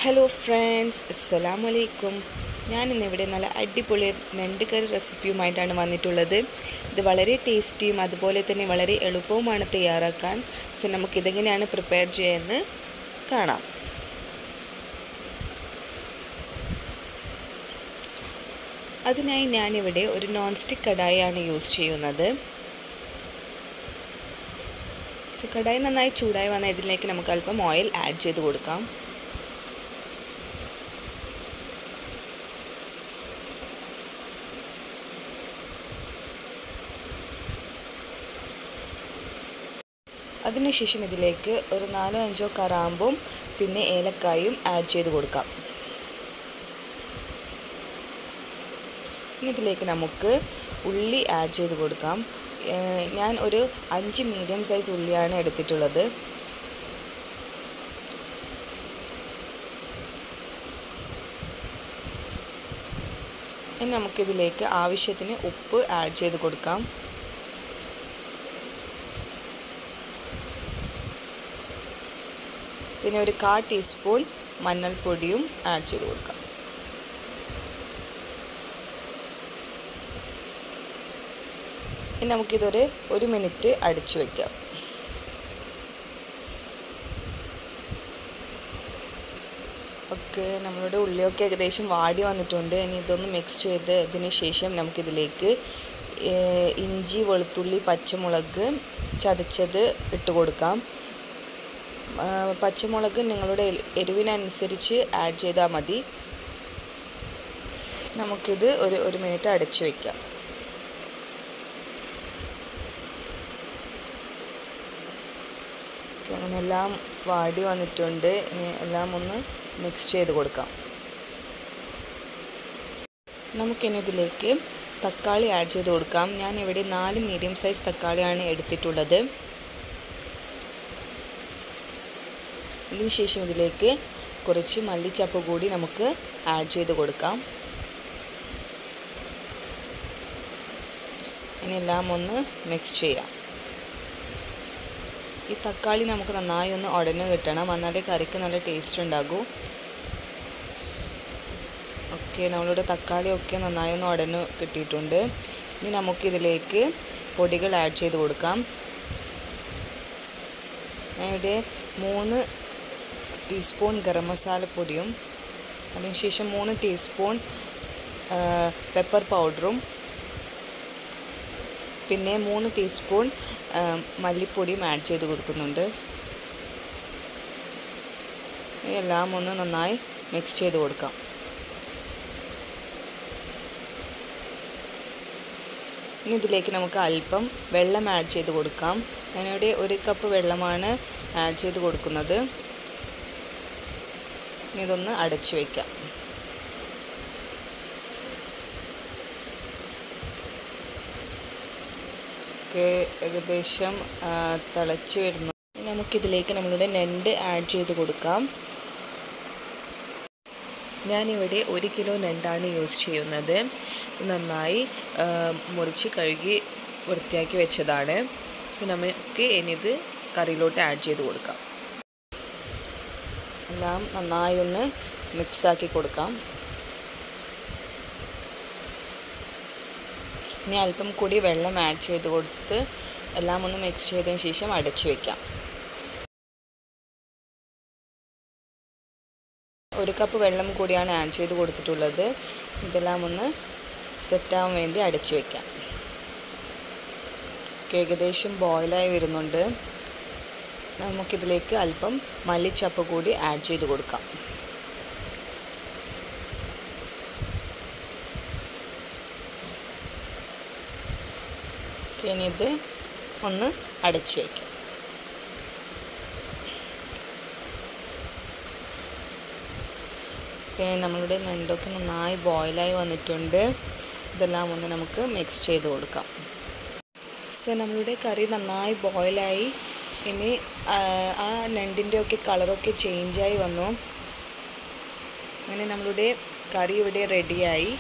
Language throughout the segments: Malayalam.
ഹലോ ഫ്രണ്ട്സ്, അസ്സലാമു അലൈക്കും. ഞാനിന്നിവിടെ നല്ല അടിപൊളി ഞണ്ട് കറി റെസിപ്പിയുമായിട്ടാണ് വന്നിട്ടുള്ളത്. ഇത് വളരെ ടേസ്റ്റിയും അതുപോലെ തന്നെ വളരെ എളുപ്പവുമാണ് തയ്യാറാക്കാൻ. സോ നമുക്കിതെങ്ങനെയാണ് പ്രിപ്പയർ ചെയ്യുന്നത് കാണാം. അതിനായി ഞാനിവിടെ ഒരു നോൺ സ്റ്റിക്ക് കടായിയാണ് യൂസ് ചെയ്യുന്നത്. സോ കടായി നന്നായി ചൂടായി വന്ന ഇതിലേക്ക് നമുക്ക് അല്പം ഓയിൽ ആഡ് ചെയ്ത് കൊടുക്കാം. അതിനുശേഷം ഇതിലേക്ക് ഒരു 4-5 കറാമ്പും പിന്നെ ഏലക്കായും ആഡ് ചെയ്ത് കൊടുക്കാം. ഇനി ഇതിലേക്ക് നമുക്ക് ഉള്ളി ആഡ് ചെയ്ത് കൊടുക്കാം. ഞാൻ ഒരു 5 മീഡിയം സൈസ് ഉള്ളിയാണ് എടുത്തിട്ടുള്ളത്. ഇനി നമുക്കിതിലേക്ക് ആവശ്യത്തിന് ഉപ്പ് ആഡ് ചെയ്ത് കൊടുക്കാം. പിന്നെ ഒരു 1/4 ടീസ്പൂൺ മഞ്ഞൾപ്പൊടിയും ആഡ് ചെയ്ത് കൊടുക്കാം. ഇനി നമുക്കിതൊരു 1 മിനിറ്റ് അടിച്ചു വയ്ക്കാം. ഓക്കെ, നമ്മളുടെ ഉള്ളിയൊക്കെ ഏകദേശം വാടി വന്നിട്ടുണ്ട്. ഇനി ഇതൊന്ന് മിക്സ് ചെയ്തതിന് ശേഷം നമുക്കിതിലേക്ക് ഇഞ്ചി, വെളുത്തുള്ളി, പച്ചമുളക് ചതച്ചത് ഇട്ട് കൊടുക്കാം. പച്ചമുളക് നിങ്ങളുടെ എരിവിനനുസരിച്ച് ആഡ് ചെയ്താൽ മതി. നമുക്കിത് ഒരു 1 മിനിറ്റ് അടച്ചു വയ്ക്കാം. അങ്ങനെ എല്ലാം വാടി വന്നിട്ടുണ്ട്. ഇനി എല്ലാം ഒന്ന് മിക്സ് ചെയ്ത് കൊടുക്കാം. നമുക്കിനി ഇതിലേക്ക് തക്കാളി ആഡ് ചെയ്ത് കൊടുക്കാം. ഞാനിവിടെ 4 മീഡിയം സൈസ് തക്കാളിയാണ് എടുത്തിട്ടുള്ളത്. ഇതിനുശേഷം ഇതിലേക്ക് കുറച്ച് മല്ലിച്ചപ്പ് കൂടി നമുക്ക് ആഡ് ചെയ്ത് കൊടുക്കാം. ഇനി എല്ലാം ഒന്ന് മിക്സ് ചെയ്യാം. ഈ തക്കാളി നമുക്ക് നന്നായി ഒന്ന് ഉടഞ്ഞ് കിട്ടണം, എന്നാലേ കറിക്ക് നല്ല ടേസ്റ്റ് ഉണ്ടാകൂ. ഓക്കെ, നമ്മളുടെ തക്കാളിയൊക്കെ നന്നായി ഒന്ന് ഉടഞ്ഞ് കിട്ടിയിട്ടുണ്ട്. ഇനി നമുക്കിതിലേക്ക് പൊടികൾ ആഡ് ചെയ്ത് കൊടുക്കാം. ഇവിടെ 3 ടീസ്പൂൺ ഗരം മസാല പൊടിയും അതിനുശേഷം 3 ടീസ്പൂൺ പെപ്പർ പൗഡറും പിന്നെ 3 ടീസ്പൂൺ മല്ലിപ്പൊടിയും ആഡ് ചെയ്ത് കൊടുക്കുന്നുണ്ട്. എല്ലാം ഒന്ന് നന്നായി മിക്സ് ചെയ്ത് കൊടുക്കാം. ഇനി ഇതിലേക്ക് നമുക്ക് അല്പം വെള്ളം ആഡ് ചെയ്ത് കൊടുക്കാം. ഞാനിവിടെ 1 കപ്പ് വെള്ളമാണ് ആഡ് ചെയ്ത് കൊടുക്കുന്നത്. ഇനി ഇതൊന്ന് അടച്ചു വയ്ക്കാം. ഒക്കെ ഏകദേശം തിളച്ച് വരുന്നു. നമുക്കിതിലേക്ക് നമ്മളുടെ ഞണ്ട് ആഡ് ചെയ്ത് കൊടുക്കാം. ഞാനിവിടെ 1 കിലോ ഞണ്ടാണ് യൂസ് ചെയ്യുന്നത്. നന്നായി മുറിച്ച് കഴുകി വൃത്തിയാക്കി വെച്ചതാണ്. സോ നമുക്ക് ഇനി ഇത് കറിയിലോട്ട് ആഡ് ചെയ്ത് കൊടുക്കാം. എല്ലാം നന്നായി ഒന്ന് മിക്സാക്കി കൊടുക്കാം. ഇനി അല്പം കൂടി വെള്ളം ആഡ് ചെയ്ത് കൊടുത്ത് എല്ലാം ഒന്ന് മിക്സ് ചെയ്തതിന് ശേഷം അടച്ചു വയ്ക്കാം. 1 കപ്പ് വെള്ളം കൂടിയാണ് ആഡ് ചെയ്ത് കൊടുത്തിട്ടുള്ളത്. ഇതെല്ലാം ഒന്ന് സെറ്റാവാൻ വേണ്ടി അടച്ചു വയ്ക്കാം. ഏകദേശം ബോയിലായി വരുന്നുണ്ട്. നമുക്കിതിലേക്ക് അല്പം മല്ലിച്ചപ്പ് കൂടി ആഡ് ചെയ്ത് കൊടുക്കാം. ഇനി ഇത് ഒന്ന് അടച്ചു വയ്ക്കാം. നമ്മളുടെ ഞണ്ടൊക്കെ നന്നായി ബോയിലായി വന്നിട്ടുണ്ട്. ഇതെല്ലാം ഒന്ന് നമുക്ക് മിക്സ് ചെയ്ത് കൊടുക്കാം. സോ നമ്മളുടെ കറി നന്നായി ബോയിലായി. ഇനി ആ ഞണ്ടിൻ്റെ ഒക്കെ കളറൊക്കെ ചേഞ്ചായി വന്നു. അങ്ങനെ നമ്മളുടെ കറി ഇവിടെ റെഡിയായി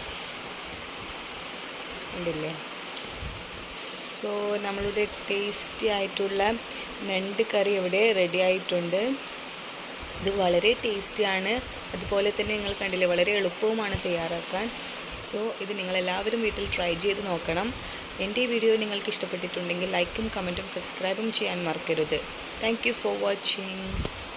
ഉണ്ടല്ലേ. സോ നമ്മളുടെ ടേസ്റ്റി ആയിട്ടുള്ള ഞണ്ട് കറി ഇവിടെ റെഡി ആയിട്ടുണ്ട്. ഇത് വളരെ ടേസ്റ്റിയാണ്. അതുപോലെ തന്നെ നിങ്ങൾ കണ്ടില്ലേ, വളരെ എളുപ്പവുമാണ് തയ്യാറാക്കാൻ. സോ ഇത് നിങ്ങളെല്ലാവരും വീട്ടിൽ ട്രൈ ചെയ്ത് നോക്കണം. എൻ്റെ ഈ വീഡിയോ നിങ്ങൾക്ക് ഇഷ്ടപ്പെട്ടിട്ടുണ്ടെങ്കിൽ ലൈക്കും കമൻറ്റും സബ്സ്ക്രൈബും ചെയ്യാൻ മറക്കരുത്. Thank you for watching.